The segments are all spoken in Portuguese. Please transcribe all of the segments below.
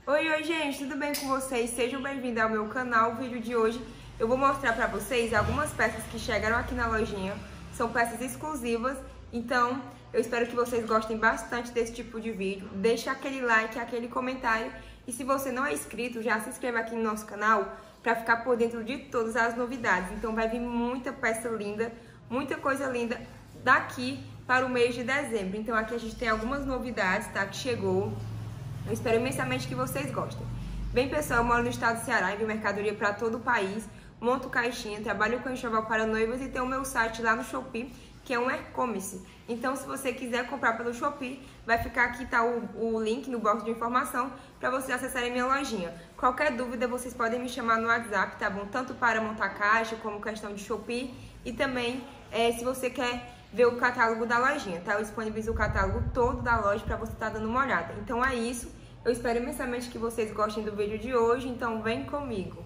Oi, gente, tudo bem com vocês? Sejam bem-vindos ao meu canal. O vídeo de hoje eu vou mostrar pra vocês algumas peças que chegaram aqui na lojinha. São peças exclusivas, então eu espero que vocês gostem bastante desse tipo de vídeo. Deixe aquele like, aquele comentário e se você não é inscrito, já se inscreva aqui no nosso canal pra ficar por dentro de todas as novidades. Então vai vir muita peça linda, muita coisa linda daqui para o mês de dezembro. Então aqui a gente tem algumas novidades, tá? Que chegou. Eu espero imensamente que vocês gostem. Bem, pessoal, eu moro no estado do Ceará, envio mercadoria para todo o país, monto caixinha, trabalho com enxoval para noivas e tenho o meu site lá no Shopee, que é um e-commerce. Então, se você quiser comprar pelo Shopee, vai ficar aqui, tá, o link no box de informação para vocês acessarem minha lojinha. Qualquer dúvida, vocês podem me chamar no WhatsApp, tá bom? Tanto para montar caixa, como questão de Shopee e também, se você quer ver o catálogo da lojinha, tá? Eu disponibilizo o catálogo todo da loja para você estar dando uma olhada. Então é isso. Eu espero imensamente que vocês gostem do vídeo de hoje, então vem comigo.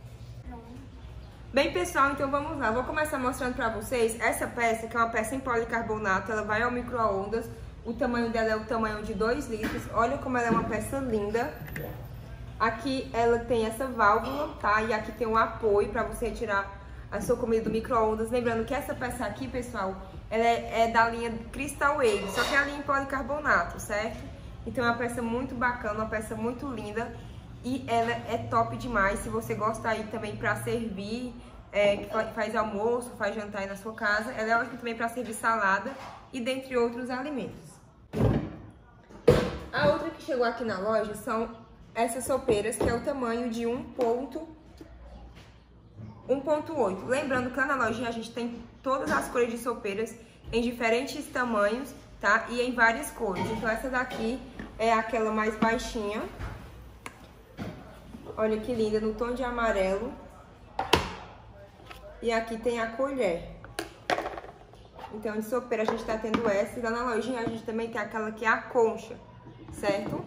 Bem, pessoal, então vamos lá. Vou começar mostrando para vocês essa peça, que é uma peça em policarbonato. Ela vai ao micro-ondas. O tamanho dela é o tamanho de 2 litros. Olha como ela é uma peça linda. Aqui ela tem essa válvula, tá? E aqui tem um apoio para você retirar a sua comida do micro-ondas. Lembrando que essa peça aqui, pessoal, ela é da linha Crystal Wave, só que é a linha em policarbonato, certo? Então é uma peça muito bacana, uma peça muito linda e ela é top demais. Se você gosta aí também para servir, que faz almoço, faz jantar aí na sua casa, ela é ótima também para servir salada e dentre outros alimentos. A outra que chegou aqui na loja são essas sopeiras, que é o tamanho de 1.8. Lembrando que lá na lojinha a gente tem todas as cores de sopeiras em diferentes tamanhos, tá? E em várias cores. Então essa daqui é aquela mais baixinha. Olha que linda, no tom de amarelo. E aqui tem a colher. Então de sopeira a gente tá tendo essa. E lá na lojinha a gente também tem aquela que é a concha, certo?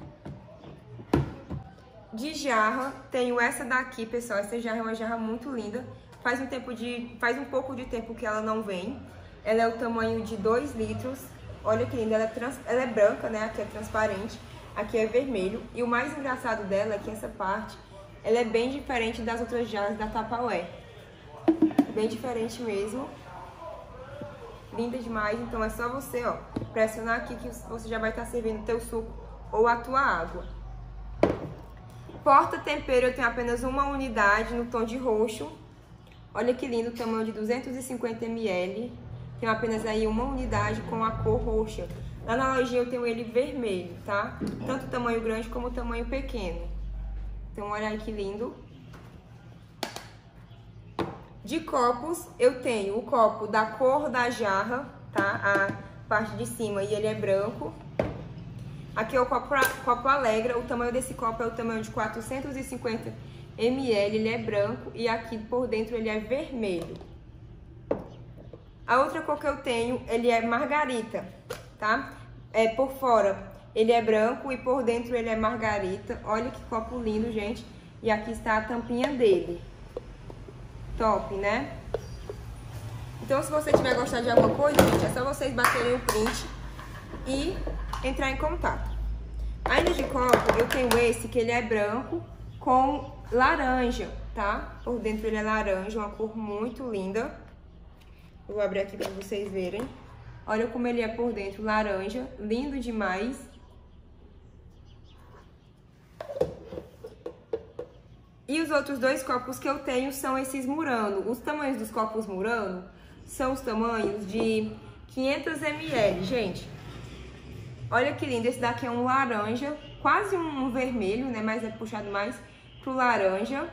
De jarra, tenho essa daqui, pessoal. Essa jarra é uma jarra muito linda. Faz um pouco de tempo que ela não vem. Ela é o tamanho de 2 litros. Olha que linda, ela é branca, né? Aqui é transparente, aqui é vermelho. E o mais engraçado dela é que essa parte, ela é bem diferente das outras jarras da Tupperware. Bem diferente mesmo. Linda demais. Então é só você, ó, pressionar aqui que você já vai estar servindo o teu suco ou a tua água. Porta-tempero eu tenho apenas uma unidade no tom de roxo. Olha que lindo, o tamanho de 250 ml. Tenho apenas aí uma unidade com a cor roxa. Lá na lojinha eu tenho ele vermelho, tá? Tanto o tamanho grande como o tamanho pequeno. Então olha aí que lindo. De copos eu tenho o copo da cor da jarra, tá? A parte de cima e ele é branco. Aqui é o copo Alegra, o tamanho desse copo é o tamanho de 450 ml, ele é branco e aqui por dentro ele é vermelho. A outra cor que eu tenho, ele é margarita, tá? Por fora ele é branco e por dentro ele é margarita. Olha que copo lindo, gente. E aqui está a tampinha dele. Top, né? Então se você tiver gostado de alguma coisa, gente, é só vocês baterem o print e entrar em contato. Ainda de copo, eu tenho esse que ele é branco com laranja, tá? Por dentro ele é laranja, uma cor muito linda. Vou abrir aqui para vocês verem. Olha como ele é por dentro, laranja, lindo demais. E os outros 2 copos que eu tenho são esses Murano. Os tamanhos dos copos Murano são os tamanhos de 500 ml, gente. Olha que lindo, esse daqui é um laranja, quase um vermelho, né? Mas é puxado mais pro laranja.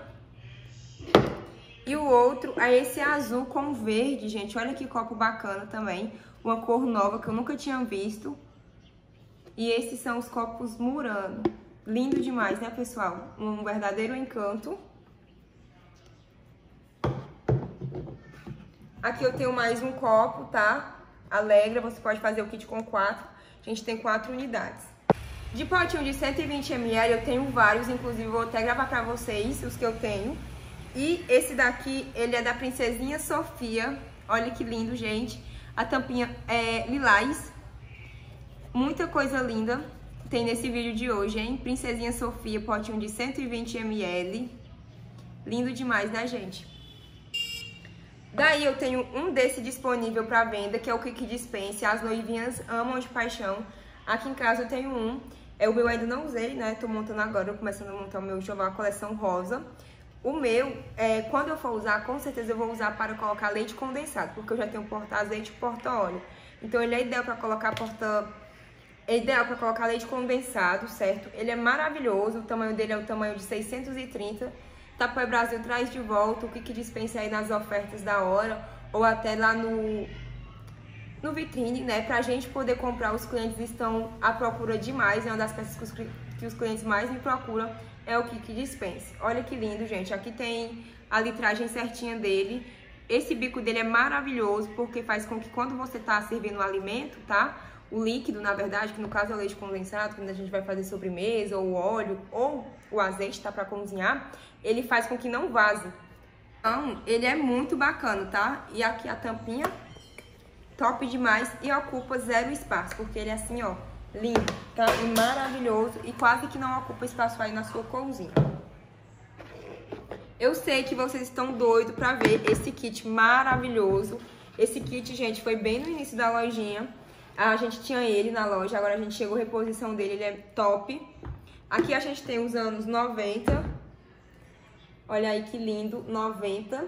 E o outro é esse azul com verde, gente. Olha que copo bacana também. Uma cor nova que eu nunca tinha visto. E esses são os copos Murano. Lindo demais, né, pessoal? Um verdadeiro encanto. Aqui eu tenho mais um copo, tá? Alegra, você pode fazer o kit com 4. A gente tem 4 unidades. De potinho de 120 ml eu tenho vários, inclusive vou até gravar pra vocês os que eu tenho. E esse daqui, ele é da Princesinha Sofia. Olha que lindo, gente. A tampinha é lilás. Muita coisa linda. tem nesse vídeo de hoje, hein? Princesinha Sofia, potinho de 120 ml. Lindo demais, né, gente? Daí eu tenho um desse disponível para venda, que é o Quick Dispense. As noivinhas amam de paixão. Aqui em casa eu tenho um. O meu ainda não usei, né? Tô montando agora, começando a montar o meu enxoval, a coleção rosa. O meu, quando eu for usar, com certeza eu vou usar para colocar leite condensado, porque eu já tenho porta-azeite e porta-óleo. Então ele é ideal para colocar leite condensado, certo? Ele é maravilhoso, o tamanho dele é o tamanho de 630. Tupperware Brasil traz de volta o Quick Dispense aí nas ofertas da hora, ou até lá no vitrine, né? Pra gente poder comprar, os clientes estão à procura demais, é uma das peças que os clientes mais me procuram, é o Quick Dispense. Olha que lindo, gente. Aqui tem a litragem certinha dele. Esse bico dele é maravilhoso, porque faz com que quando você tá servindo o alimento, tá? O líquido, na verdade, que no caso é o leite condensado, quando a gente vai fazer sobremesa, ou o óleo, ou o azeite, tá? Pra cozinhar, ele faz com que não vaze. Então, ele é muito bacana, tá? E aqui a tampinha, top demais, e ocupa 0 espaço, porque ele é assim, ó, lindo, tá? E maravilhoso, e quase que não ocupa espaço aí na sua cozinha. Eu sei que vocês estão doidos pra ver esse kit maravilhoso. Esse kit, gente, foi bem no início da lojinha. A gente tinha ele na loja, agora a gente chegou a reposição dele, ele é top. Aqui a gente tem os anos 90. Olha aí que lindo, 90.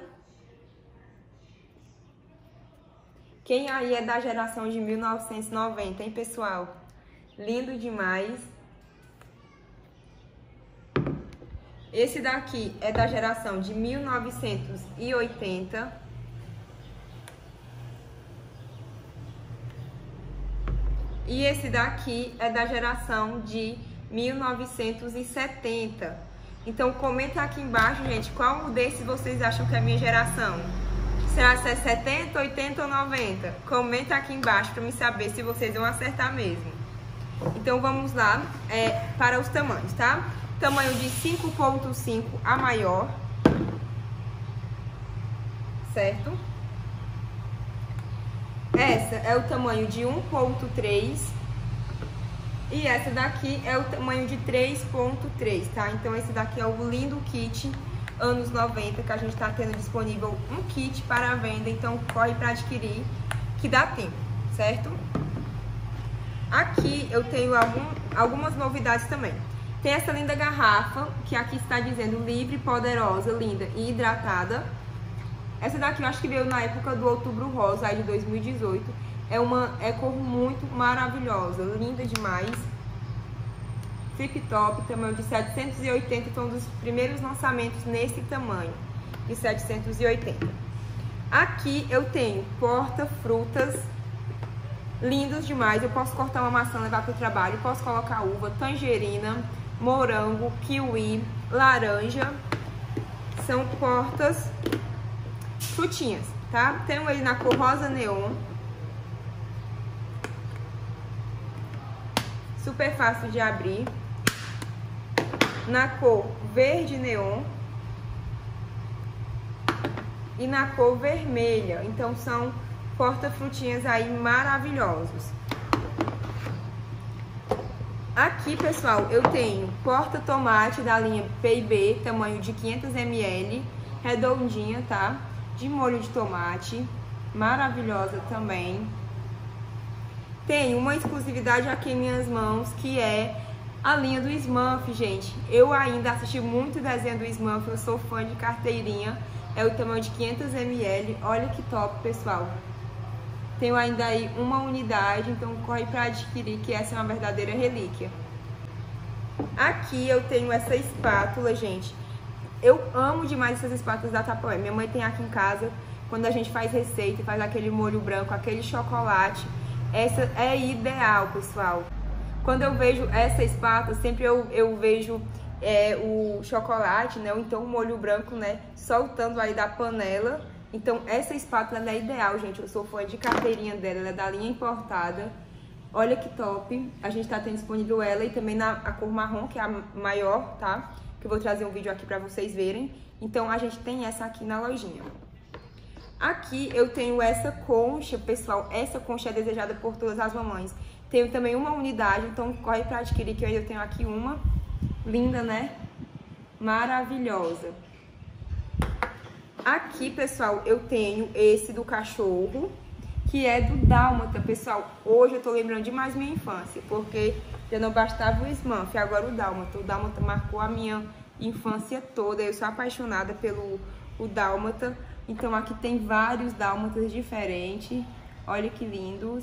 Quem aí é da geração de 1990, hein, pessoal? Lindo demais. Esse daqui é da geração de 1980. E esse daqui é da geração de 1970. Então comenta aqui embaixo, gente, qual desses vocês acham que é a minha geração? Será que é 70, 80 ou 90? Comenta aqui embaixo para me saber se vocês vão acertar mesmo. Então vamos lá para os tamanhos, tá? Tamanho de 5.5 a maior, certo? Essa é o tamanho de 1.3 e essa daqui é o tamanho de 3.3, tá? Então esse daqui é o lindo kit anos 90, que a gente tá tendo disponível um kit para venda, então corre para adquirir que dá tempo, certo? Aqui eu tenho algumas novidades também. Tem essa linda garrafa, que aqui está dizendo livre, poderosa, linda e hidratada. Essa daqui eu acho que veio na época do Outubro Rosa, aí de 2018. É cor muito maravilhosa, linda demais. Flip top, tamanho de 780, foi um dos primeiros lançamentos nesse tamanho, de 780. Aqui eu tenho porta-frutas, lindos demais. Eu posso cortar uma maçã e levar para o trabalho, posso colocar uva, tangerina, morango, kiwi, laranja. São portas frutinhas, tá? Tenho ele na cor rosa neon. Super fácil de abrir. Na cor verde neon. E na cor vermelha. Então são porta-frutinhas aí maravilhosos. Aqui, pessoal, eu tenho porta-tomate da linha P&B, tamanho de 500 ml, redondinha, tá? De molho de tomate, maravilhosa também. Tem uma exclusividade aqui em minhas mãos, que é a linha do Smurf, gente. Eu ainda assisti muito desenho do Smurf, eu sou fã de carteirinha. É o tamanho de 500 ml, olha que top, pessoal. Tenho ainda aí uma unidade, então corre para adquirir, que essa é uma verdadeira relíquia. Aqui eu tenho essa espátula, gente. Eu amo demais essas espátulas da Tupperware. Minha mãe tem aqui em casa, quando a gente faz receita, faz aquele molho branco, aquele chocolate. Essa é ideal, pessoal. Quando eu vejo essa espátula, sempre eu vejo o chocolate, né? Ou então o molho branco, né? Soltando aí da panela. Então essa espátula ela é ideal, gente. Eu sou fã de carteirinha dela, ela é da linha importada. Olha que top. A gente tá tendo disponível ela e também a cor marrom, que é a maior, tá? Que eu vou trazer um vídeo aqui pra vocês verem. Então a gente tem essa aqui na lojinha. Aqui eu tenho essa concha, pessoal. Essa concha é desejada por todas as mamães. Tenho também uma unidade, então corre para adquirir, que eu ainda tenho aqui uma. Linda, né? Maravilhosa. Aqui, pessoal, eu tenho esse do cachorro, que é do Dálmata, pessoal. Hoje eu tô lembrando demais minha infância, porque já não bastava o Smurf, agora o Dálmata. O Dálmata marcou a minha infância toda. Eu sou apaixonada pelo Dálmata. Então aqui tem vários Dálmatas diferentes. Olha que lindos.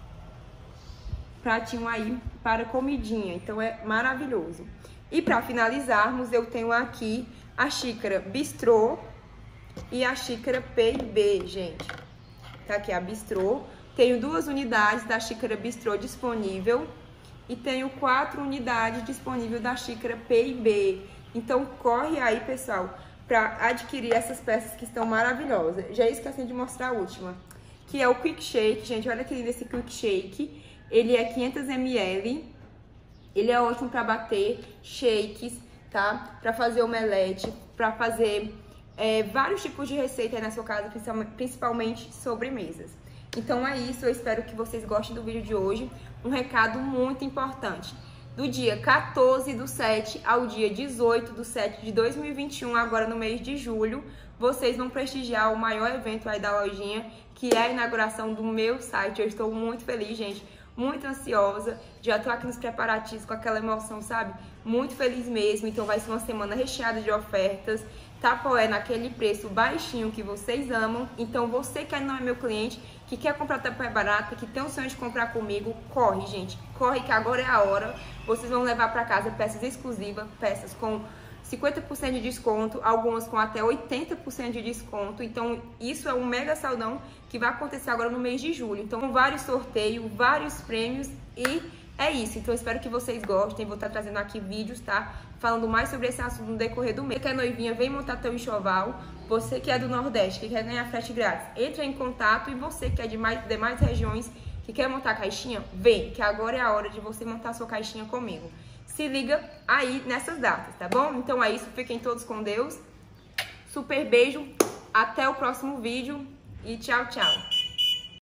Pratinho aí para comidinha, então é maravilhoso. E para finalizarmos, eu tenho aqui a xícara Bistrô e a xícara P&B, gente. Tá aqui a Bistrô. Tenho 2 unidades da xícara Bistrô disponível e tenho 4 unidades disponíveis da xícara P&B. Então corre aí, pessoal, para adquirir essas peças que estão maravilhosas. Já esqueci de mostrar a última, que é o Quick Shake, gente. Olha que lindo esse Quick Shake. Ele é 500 ml. Ele é ótimo para bater shakes, tá? Para fazer omelete, para fazer vários tipos de receita aí na sua casa, principalmente sobremesas. Então é isso, eu espero que vocês gostem do vídeo de hoje. Um recado muito importante. Do dia 14/7 ao dia 18/7 de 2021, agora no mês de julho, vocês vão prestigiar o maior evento aí da lojinha, que é a inauguração do meu site. Eu estou muito feliz, gente, muito ansiosa. Já tô aqui nos preparativos com aquela emoção, sabe? Muito feliz mesmo. Então vai ser uma semana recheada de ofertas. Tapoé naquele preço baixinho que vocês amam. Então você que não é meu cliente, que quer comprar tapoé barata, que tem o sonho de comprar comigo, corre, gente. Corre que agora é a hora. Vocês vão levar para casa peças exclusivas, peças com 50% de desconto, algumas com até 80% de desconto. Então isso é um mega saldão que vai acontecer agora no mês de julho. Então vários sorteios, vários prêmios e é isso. Então espero que vocês gostem. Vou estar trazendo aqui vídeos, tá? Falando mais sobre esse assunto no decorrer do mês. Você que é noivinha, vem montar teu enxoval. Você que é do Nordeste, que quer ganhar frete grátis, entra em contato. E você que é de demais regiões, que quer montar caixinha, vem, que agora é a hora de você montar sua caixinha comigo. Se liga aí nessas datas, tá bom? Então é isso, fiquem todos com Deus. Super beijo, até o próximo vídeo e tchau, tchau.